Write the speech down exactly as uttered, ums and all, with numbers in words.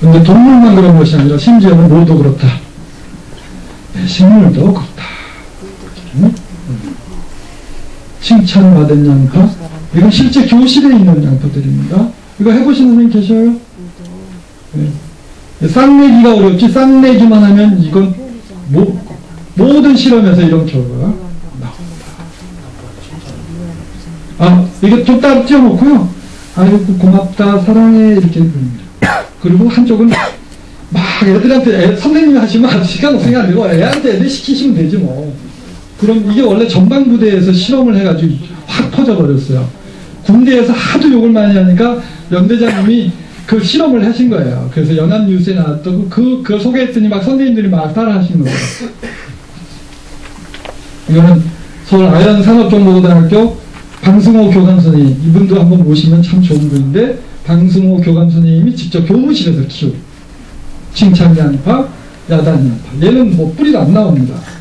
근데 동물만 그런 것이 아니라 심지어는 뭐도 그렇다. 네, 식물도 그렇다. 응? 칭찬받은 양파. 이건 실제 교실에 있는 양파들입니다. 이거 해보신 선생님 계셔요? 네. 쌍내기가 어렵지, 쌍내기만 하면 이건 모, 모든 실험에서 이런 결과가 나옵니다. 아, 이게 좀 따로 띄워놓고요. 아이고, 고맙다, 사랑해, 이렇게 부릅니다. 그리고 한쪽은 막 애들한테, 애, 선생님이 하시면 시간 없으니까 안 되고 애한테 애들 시키시면 되지 뭐. 그럼 이게 원래 전방부대에서 실험을 해가지고 확 퍼져버렸어요. 군대에서 하도 욕을 많이 하니까 연대장님이 그 실험을 하신 거예요. 그래서 연합뉴스에 나왔던 그, 그걸 소개했더니 막 선생님들이 막 따라 하신 거예요. 이거는 서울 아현산업정보고등학교 방승호 교감 선생님, 이분도 한번 모시면 참 좋은 분인데, 방승호 교감 선생님이 직접 교무실에서 키우고, 칭찬 양파, 야단 양파. 얘는 뭐 뿌리도 안 나옵니다.